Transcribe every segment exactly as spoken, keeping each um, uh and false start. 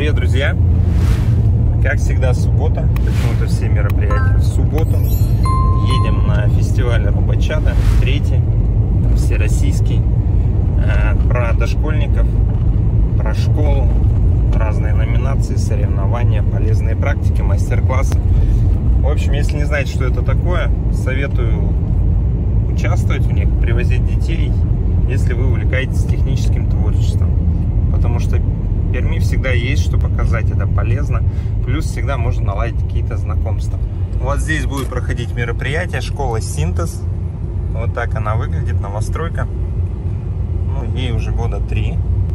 Привет, друзья! Как всегда, суббота. Почему-то все мероприятия в субботу. Едем на фестиваль Робочада, третий, всероссийский, про дошкольников, про школу, разные номинации, соревнования, полезные практики, мастер-классы. В общем, если не знаете, что это такое, советую участвовать в них, привозить детей, если вы увлекаетесь техническим творчеством. Потому что в Перми всегда есть что показать, это полезно. Плюс всегда можно наладить какие-то знакомства. Вот здесь будет проходить мероприятие, школа Синтез. Вот так она выглядит, новостройка. Ну, ей уже года три.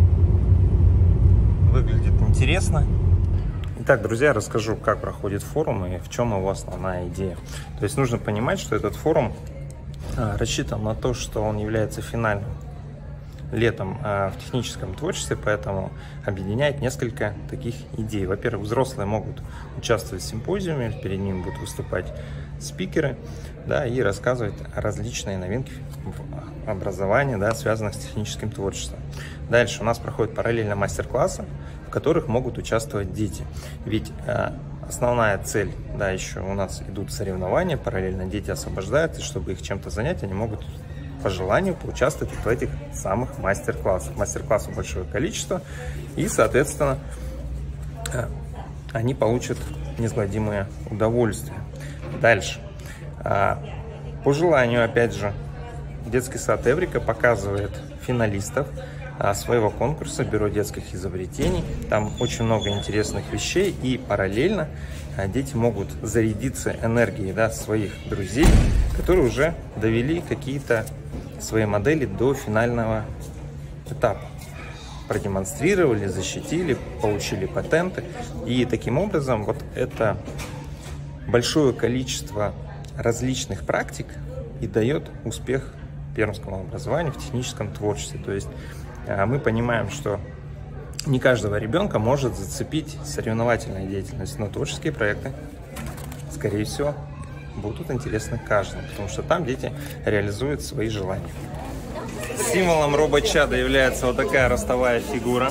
Выглядит интересно. Итак, друзья, расскажу, как проходит форум и в чем его основная идея. То есть нужно понимать, что этот форум рассчитан на то, что он является финальным летом в техническом творчестве, поэтому объединяет несколько таких идей. Во-первых, взрослые могут участвовать в симпозиуме, перед ними будут выступать спикеры, да, и рассказывать различные новинки в образовании, да, связанных с техническим творчеством. Дальше у нас проходят параллельно мастер-классы, в которых могут участвовать дети. Ведь э, основная цель, да, еще у нас идут соревнования, параллельно дети освобождаются, и чтобы их чем-то занять, они могут по желанию поучаствовать в этих самых мастер-классах. Мастер-классов большое количество, и, соответственно, э, они получат неизгладимое удовольствие. Дальше. Э, по желанию, опять же, детский сад Эврика показывает финалистов своего конкурса «Бюро детских изобретений». Там очень много интересных вещей, и параллельно дети могут зарядиться энергией, да, своих друзей, которые уже довели какие-то свои модели до финального этапа. Продемонстрировали, защитили, получили патенты. И таким образом вот это большое количество различных практик и дает успех пермскому образованию в техническом творчестве. То есть мы понимаем, что не каждого ребенка может зацепить соревновательная деятельность, но творческие проекты, скорее всего, будут интересны каждому, потому что там дети реализуют свои желания. Символом Робочада является вот такая ростовая фигура.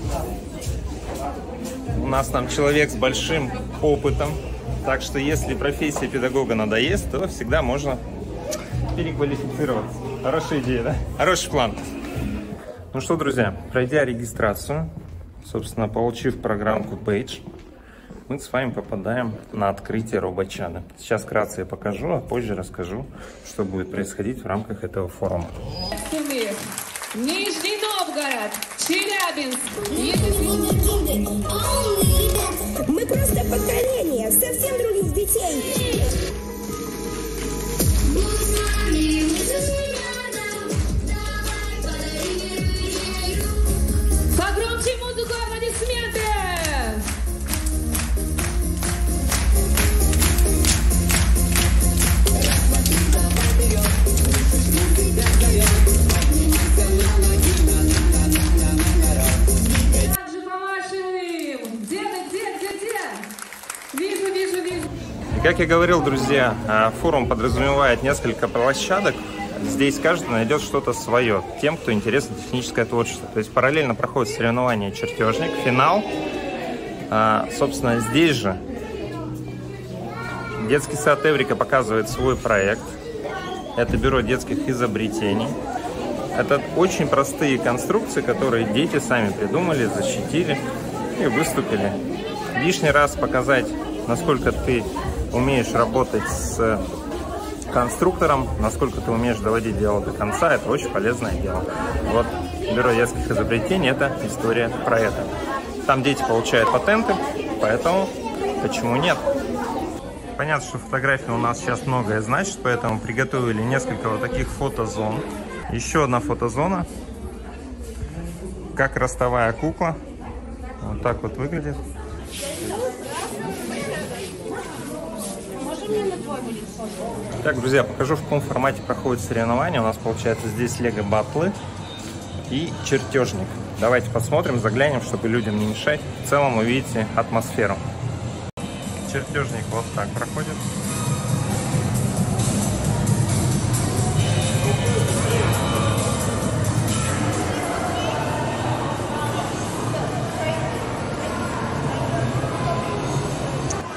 У нас там человек с большим опытом, так что если профессия педагога надоест, то всегда можно переквалифицироваться. Хорошая идея, да? Хороший план. Ну что, друзья, пройдя регистрацию, собственно, получив программку Page, мы с вами попадаем на открытие Робочада. Сейчас вкратце я покажу, а позже расскажу, что будет происходить в рамках этого форума. Нижний Новгород, Челябинск. Мы просто поколение совсем других детей. Погромче музыку, аплодисменты! Также помашем! Где ты, где, где, где? Вижу, вижу, вижу. И как я говорил, друзья, форум подразумевает несколько площадок. Здесь каждый найдет что-то свое, тем, кто интересно техническое творчество. То есть параллельно проходит соревнование «Чертежник», финал. А, собственно, здесь же детский сад Эврика показывает свой проект. Это бюро детских изобретений. Это очень простые конструкции, которые дети сами придумали, защитили и выступили. Лишний раз показать, насколько ты умеешь работать с конструктором, насколько ты умеешь доводить дело до конца, это очень полезное дело. Вот бюро детских изобретений — это история про это. Там дети получают патенты, поэтому почему нет? Понятно, что фотографии у нас сейчас многое значит, поэтому приготовили несколько вот таких фотозон. Еще одна фотозона, как ростовая кукла. Вот так вот выглядит. Так, друзья, покажу, в каком формате проходит соревнование. У нас получается здесь лего батлы и чертежник. Давайте посмотрим, заглянем, чтобы людям не мешать. В целом увидите атмосферу. Чертежник вот так проходит.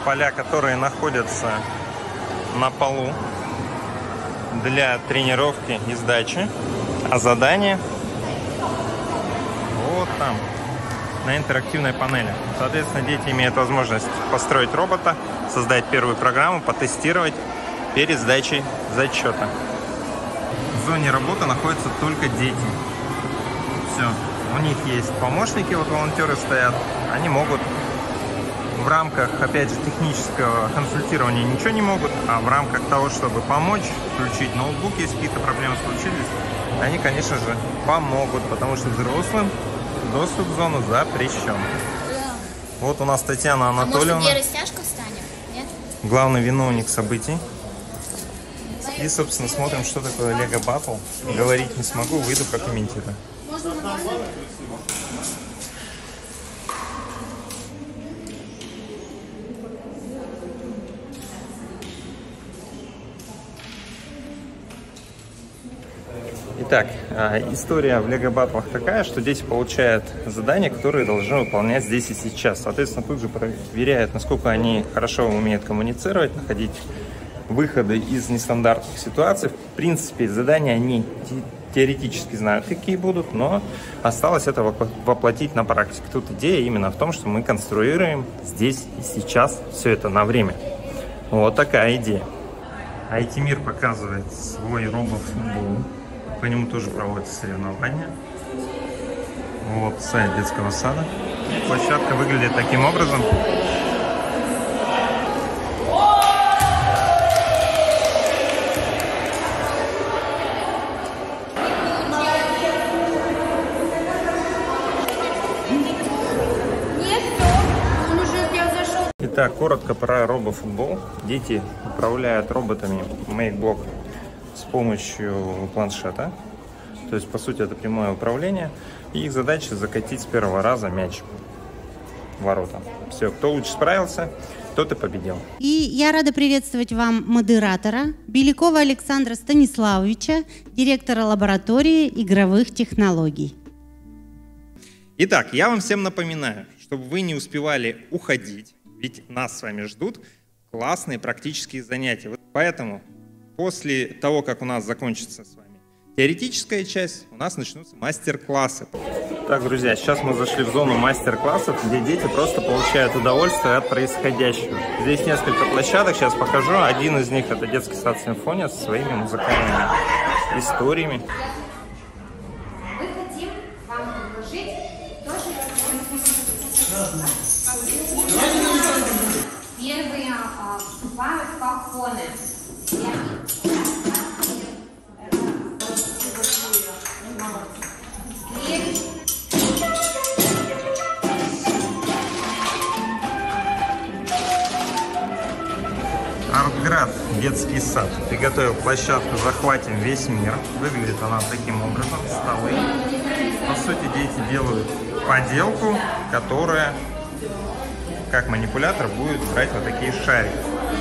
поля, которые находятся на полу для тренировки и сдачи. А задание вот там, на интерактивной панели. Соответственно, дети имеют возможность построить робота, создать первую программу, потестировать перед сдачей зачета. В зоне работы находятся только дети. Все. У них есть помощники, вот волонтеры стоят. Они могут в рамках, опять же, технического консультирования ничего не могут, а в рамках того, чтобы помочь, включить ноутбук, если какие-то проблемы случились, они, конечно же, помогут, потому что взрослым доступ в зону запрещен. Вот у нас Татьяна Анатольевна. А может, где растяжка встанет? Нет? Главный виновник событий. И, собственно, смотрим, что такое Lego Battle. Говорить не смогу, выйду прокомментирую. Итак, история в Lego Battle такая, что дети получают задания, которые должны выполнять здесь и сейчас. Соответственно, тут же проверяют, насколько они хорошо умеют коммуницировать, находить выходы из нестандартных ситуаций. В принципе, задания они теоретически знают, какие будут, но осталось это воплотить на практике. Тут идея именно в том, что мы конструируем здесь и сейчас все это на время. Вот такая идея. ай ти-мир показывает свой робофутбол. По нему тоже проводятся соревнования. Вот сайт детского сада. Площадка выглядит таким образом. Итак, коротко про робофутбол. Дети управляют роботами MakeBlock с помощью планшета. То есть, по сути, это прямое управление. И их задача закатить с первого раза мяч в ворота. Все, кто лучше справился, тот и победил. И я рада приветствовать вам модератора Белякова Александра Станиславовича, директора лаборатории игровых технологий. Итак, я вам всем напоминаю, чтобы вы не успевали уходить, ведь нас с вами ждут классные практические занятия. Поэтому после того, как у нас закончится с вами теоретическая часть, у нас начнутся мастер-классы. Так, друзья, сейчас мы зашли в зону мастер-классов, где дети просто получают удовольствие от происходящего. Здесь несколько площадок, сейчас покажу. Один из них — это детский сад «Симфония» со своими музыкальными историями. Мы хотим вам предложить тоже первые вступают кахоны. Артград, детский сад, приготовил площадку «Захватим весь мир». Выглядит она таким образом, столы. По сути, дети делают поделку, которая, как манипулятор, будет брать вот такие шарики.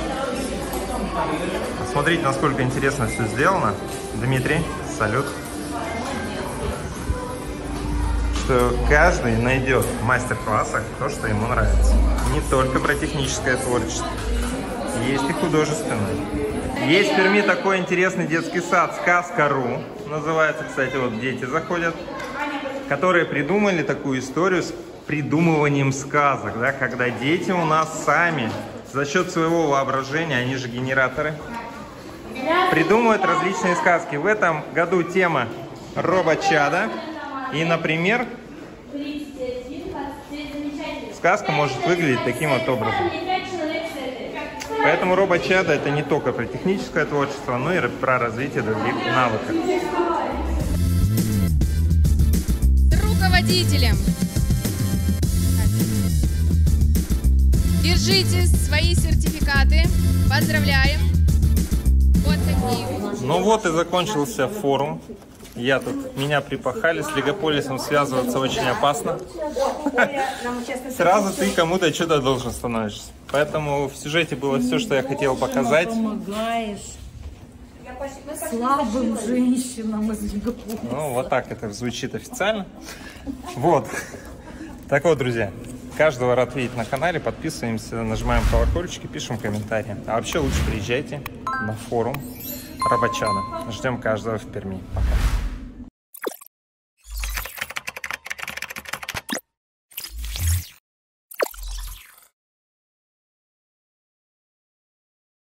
Посмотрите, насколько интересно все сделано. Дмитрий, салют. Что каждый найдет в мастер-классах то, что ему нравится. Не только про техническое творчество. Есть и художественное. Есть в Перми такой интересный детский сад «Сказка.ру». Называется, кстати, вот дети заходят, которые придумали такую историю с придумыванием сказок, да, когда дети у нас сами за счет своего воображения, они же генераторы, придумывают различные сказки. В этом году тема «Робочада». И, например, сказка может выглядеть таким вот образом. Поэтому робочада — это не только про техническое творчество, но и про развитие других навыков. Руководителем. Держите свои сертификаты. Поздравляем. Вот такие. Ну вот и закончился форум. Я тут, меня припахали, с Легополисом связываться очень опасно. Сразу ты кому-то что-то должен становишься. Поэтому в сюжете было все, что я хотел показать. Помогаешь слабым женщинам из Легополиса. Ну, вот так это звучит официально. Вот. Так вот, друзья, Каждого рад видеть на канале. Подписываемся, нажимаем колокольчики, пишем комментарии. А вообще лучше приезжайте на форум Робочана. Ждем каждого в Перми. Пока.